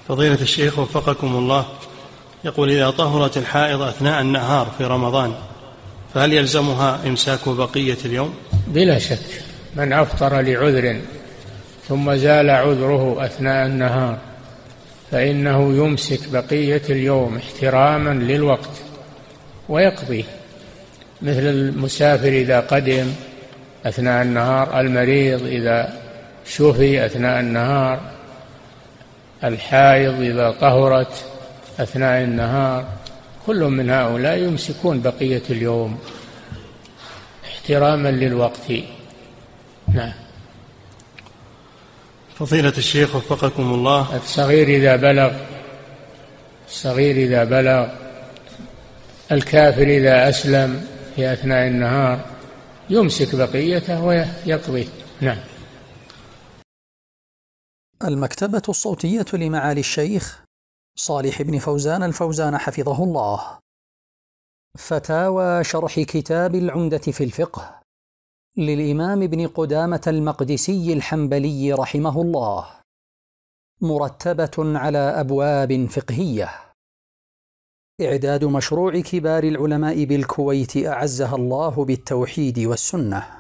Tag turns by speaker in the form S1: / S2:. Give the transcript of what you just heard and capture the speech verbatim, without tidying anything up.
S1: فضيلة الشيخ وفقكم الله، يقول: إذا طهرت الحائض أثناء النهار في رمضان فهل يلزمها إمساك بقية اليوم؟
S2: بلا شك، من أفطر لعذر ثم زال عذره أثناء النهار فإنه يمسك بقية اليوم احتراما للوقت ويقضي، مثل المسافر إذا قدم أثناء النهار، المريض إذا شفي أثناء النهار، الحائض إذا طهرت أثناء النهار، كل من هؤلاء يمسكون بقية اليوم احتراما للوقت. نعم.
S1: فضيلة الشيخ وفقكم الله،
S2: الصغير إذا بلغ الصغير إذا بلغ الكافر إذا أسلم في أثناء النهار يمسك بقيته ويقضي. نعم.
S3: المكتبة الصوتية لمعالي الشيخ صالح بن فوزان الفوزان حفظه الله. فتاوى شرح كتاب العمدة في الفقه للإمام ابن قدامة المقدسي الحنبلي رحمه الله، مرتبة على أبواب فقهية. إعداد مشروع كبار العلماء بالكويت أعزها الله بالتوحيد والسنة.